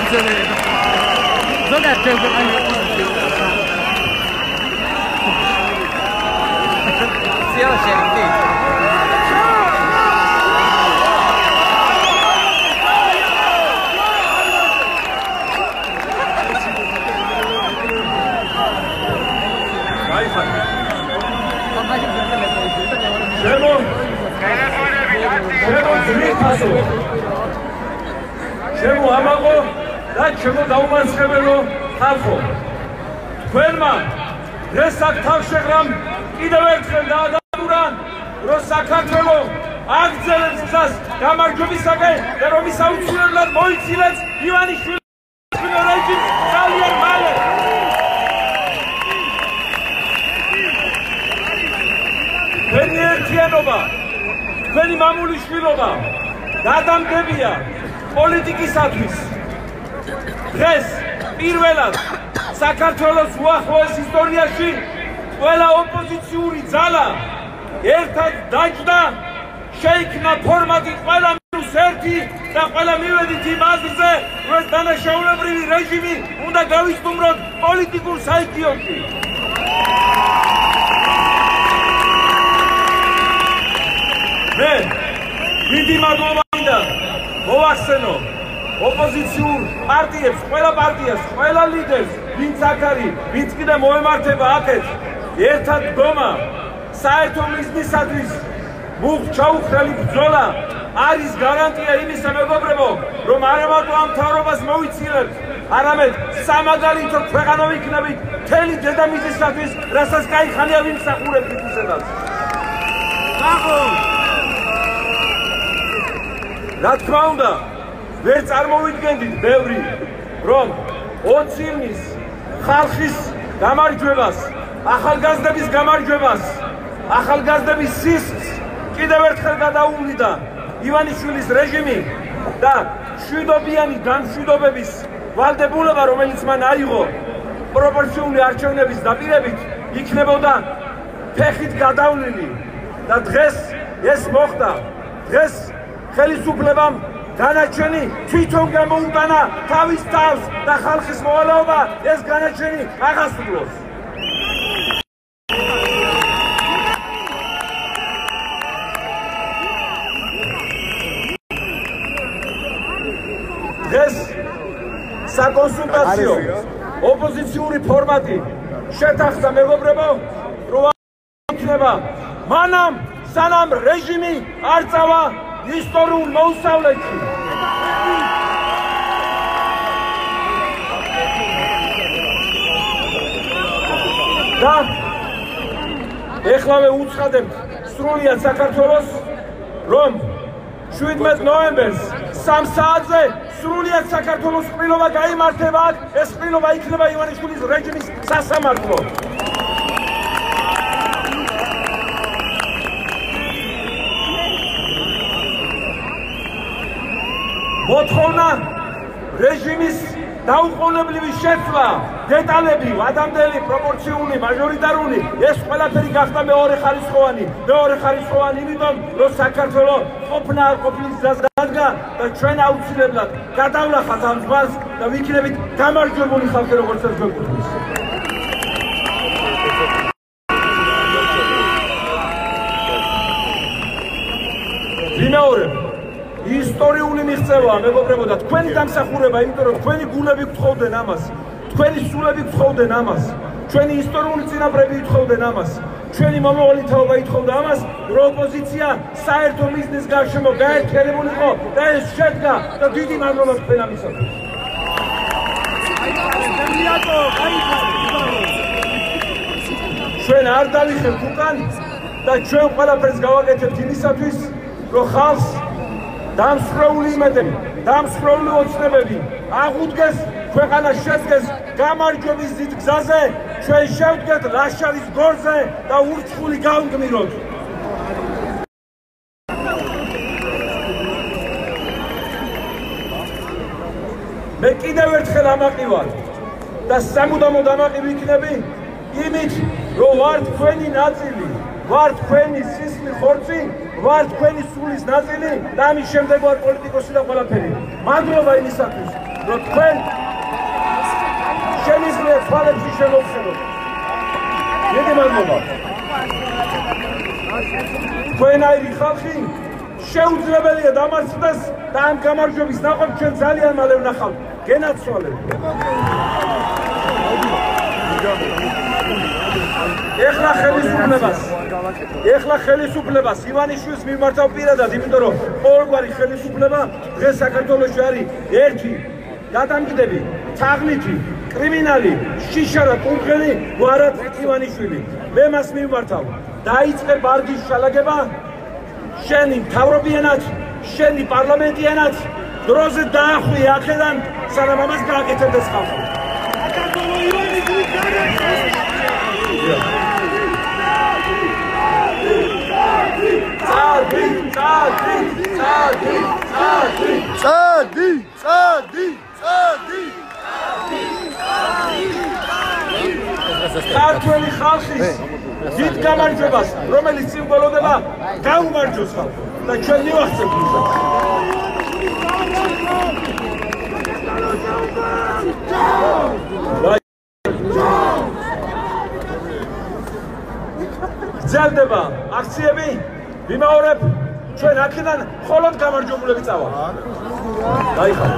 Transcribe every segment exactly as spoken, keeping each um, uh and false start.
Ჩემო ამაყო და ჩემო დაუმარცხებელო ხალხო, თქვენმა დღესაც თავშეღრამ კიდევ ერთხელ დაადაბურა, რომ საქართველო აგრძელებს გზას გამარჯვებისაკენ და რომ ის აუცილებლად მოიცილებს ივანიშვილის რეჟიმს ძალიან მალე. თქვენი ერთიანობა, თქვენი მამულიშვილობა გადამდებია პოლიტიკისათვის. დღეს პირველად საქართველოს უახლოეს ისტორიაში ყველა ოპოზიციური ძალა ერთად დაჯდა, შეიქმნა ფორმატი ყველა მინუს ერთი და ყველა მივედით იმ აზრზე, რომ ეს დანაშაულებრივი რეჟიმი უნდა გავისტუმროთ პოლიტიკურ საიქიოში. მე დიდი მადლობა მინდა მოვახსენო ოპოზიციურ პარტიებს, ყველა პარტიას, ყველა ლიდერს, ვინც აქ არის, ვინც კიდე მოემართება აქეთ, ერთად დგომა საერთო მიზნისათვის მუხ ჩაუხრელი ბრძოლა არის გარანტია იმისა, მეგობრებო, რომ არა მარტო ამ მთავრობას მოვიცილებთ, არამედ სამაგალითო ქვეყანა ვიქნებით მთელი დედამიწისათვის, რასაც კაი ხანია ვიმსახურებთ ისედაც. რა თქმა უნდა, ვერ წარმოვიდგენდით ბევრი, რომ ოცი ივნის ხალხის გამარჯვებას, ახალგაზრდების გამარჯვებას, ახალგაზრდების სისხლს კიდევ ერთხელ გადაუვლიდა ივანიშვილის რეჟიმი და მშვიდობიანი განმშვიდობების ვალდებულება, რომელიც მან აიღო პროპორციული არჩევნების დაპირებით, იქნებოდა ფეხით გადავლილი და დღეს ეს მოხდა. დღეს ხელისუფლებამ განაჩენი თვითონ გამოუტანა თავის თავს და ხალხის მოვალეობა ეს განაჩენი აღასრულოს. დღეს საკონსულტაციო ოპოზიციური ფორმატი შეთანხმდა, მეგობრებო, რომ იქნება მანამ სანამ რეჟიმი არ წავა ისტორიულ მოუსწავლეთში. და ეხლავე უცხადებთ სრულიად საქართველოს, რომ შვიდმეტ ნოემბერს სამ საათზე სრულიად საქართველოს ყრილობა გაიმართება აქ, ეს ყრილობა იქნება ივანიშვილის რეჟიმის სასამართლო. მოთხოვნა რეჟიმის დაუყოვნებლივი შეცვლა, დეტალები, ვადამდელი, პროპორციული, მაჟორიტარული, ეს ყველაფერი გახდა მეორეხარისხოვანი, მეორეხარისხოვანი იმიტომ, რომ საქართველო ყოფნა არ ყოფნის გზას დადგა და ჩვენ აუცილებლად გადავლახავთ ამ ზღვას და ვიქნებით გამარჯვებული ხალხი, როგორც ეს გვეკუთვნის. ვიმეორებ, ისტორიული მიღწევაა, მეგობრებო, და თქვენი დამსახურება, იმიტომ რომ თქვენი გულები გთხოვდნენ ამას, თქვენი სულები გთხოვდნენ ამას, ჩვენი ისტორიული წინაპრები ითხოვდნენ ამას, ჩვენი მომავალი თაობა ითხოვდა ამას, რომ ოპოზიცია საერთო მიზნის გარშემო გაერთიანებულიყო და ეს შედგა და დიდი მადლობა თქვენ ამისათვის. ჩვენ არ დავიხებთ უკან და ჩვენ ყველაფერს გავაკეთებთ იმისათვის, რომ ხალხს დამსხვრეული იმედები, დამსხვრეული ოცნებები აღუდგეს, ქვეყანა შედგეს გამარჯვების დიდ გზაზე, ჩვენ შევდგეთ ლაშქარის გორზე და ურჩხული გავგმიროთ. მე კიდევ ერთხელ ამაყი ვარ და სამუდამოდ ამაყი ვიქნები იმით, რომ ვარ თქვენი ნაწილი, ვარ თქვენი სისხლი ხორცი, ვარ თქვენი სულის ნაწილი და ამის შემდეგ ვარ პოლიტიკოსი და ყველაფერი. მადლობა იმისათვის. რომ თქვენ შემიძლიათ თვალებში შემოვხსენოთ. დიდი მადლობა. თქვენაირი ხალხი შეუძლებელია დამარცხდეს და ამ გამარჯვების ნაყოფს ჩვენ ძალიან მალე ვნახავთ. გენაცვალეთ. ეხლა ხელისუფლებას ეხლა ხელისუფლებას ივანიშვილს მიმართავ პირადად, იმიტომ რომ ყოველგვარი ხელისუფლება დღეს საქართველოში არის ერთი გადამკიდები, თაღლითი, კრიმინალი, შიშა და კურდღელი ვარად ივანიშვილი. მე მას მიმართავ. დაიწყე ბარგის შალაგება, შენი მთავრობიანად, შენი პარლამენტიანად, დროზე დაახვი აქედან, სანამ ამას გააკეთებდეს ხალხი. Წადი, წადი, წადი, წადი, წადი, წადი, წადი. ქართველი ხალხის დიდ გამარჯვებას, რომელიც სიმბოლოდება გაუმარჯოს ხალხს და ჩვენ მივახცევთ იმას. გრძელდება აქციები, ვიმაორებ, ჩვენ აქედან მხოლოდ გამარჯვებულები წავალ. დაიხარ.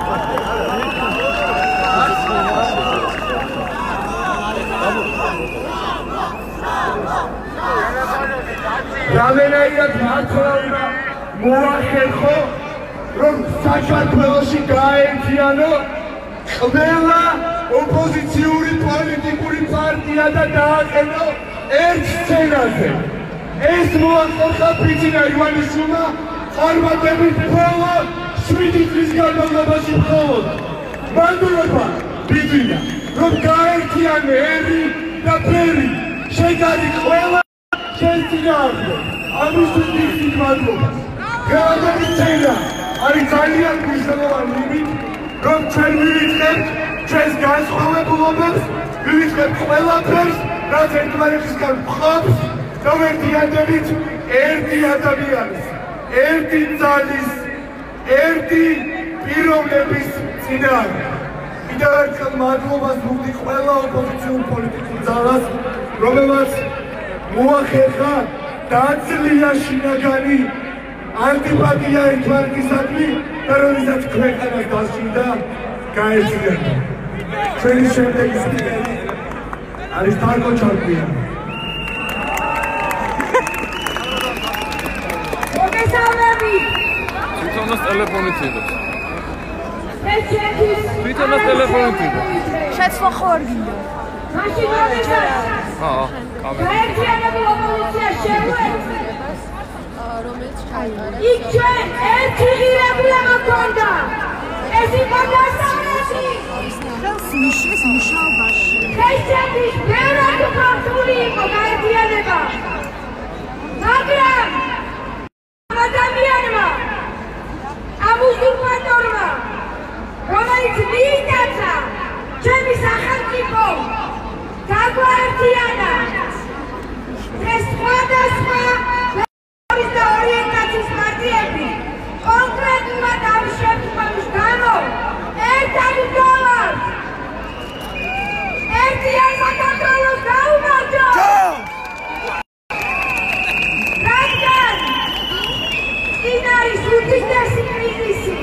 რამდენადაც მართლა უნდა მოახერხო, რომ საქართველოში გააერთიანო ყველა ოპოზიციური პოლიტიკური პარტია და დააყენო ერთ სცენაზე. ეს მოახერხა ბიძინა ივანიშვილმა წარმატებით მხოლოდ შვიდი წლის განმავლობაში მხოლოდ. მანდულობა ბიძინა, რომ გააერთიანე ერი და ფერი, შეგარი ყველა შენ წინააღმდეგ. ამისთვის მიხდით მადლობას. დღევანდელი სცენა არის ძალიან მნიშვნელოვანი იმით, რომ ჩვენ მივიწყებთ ჩვენს განსხვავებულობებს, მივიწყებთ ყველაფერს, რაც ერთმანეთისგან გვყავს და ვერთიანდებით ერთი ადამიანის, ერთი ძალის, ერთი პიროვნების წინააღმდეგ. კიდევ ერთხელ მადლობას ვუხდი ყველა ოპოზიციურ პოლიტიკურ ძალას, რომელმაც მოახერხა დაძლია შინაგანი ანტიპათია ერთმანეთისადმი და რომელსაც ქვეყანას დასჭირდა გაეძლიერა. ჩვენი შემდეგი სპიკერი არის თარკო ჩარკვიანი. თვითონაც ტელეფონით იღებს. თვითონაც ტელეფონით იღებს. შეცვლა ხო არ გინდა? მაშინ მომეცარ. აა, კამერა. გაერთიანებულ ოპოზიცია შემოეცეს. რომელიც ჩაიგარა. იქ ჩვენ ერთი ღირებულება მქონდა. ეს იყო დასავლეთი. ხელს მიშვის მუშაობაში. ესეთის ბევრად უხალხური იყო გაერთიანება. მაგრამ ადამიანმა ამ უზურპატორმა, რომელიც მიიტაცა ჩემი სახელმწიფო, გაგვაერთიანა. ეს სხვადასხვა და ორიენტაციის პარტიები კონკრეტულად ამ შემთხვევის გამო ერთად ვდოვართ. ერთიან საქართველოს გაუმარჯოთ! რადგან წინ არის უდიდესი კრიზისი,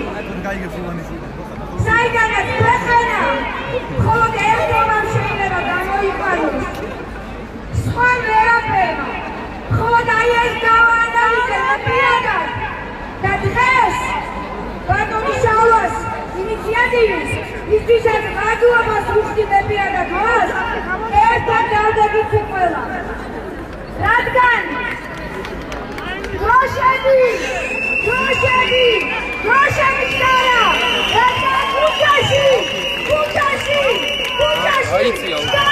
საიდანაც ქვეყანა მხოლოდ ერთობამ შეიძლება გამოიყვანოს. სხვა ვერაფერმა, მხოლოდ აი ეს გავაანალიზეთ პირადად და დღეს ბატონი შავლას ინიციატივის ისთვისაც მადლობას ვუხდი მე პირადად მას, ერთად დავდებით ყველა. რადგან დროშები, დროშები, დროშები ჩარა, რადგან ქუჩაში, ქუჩაში, ქუჩაში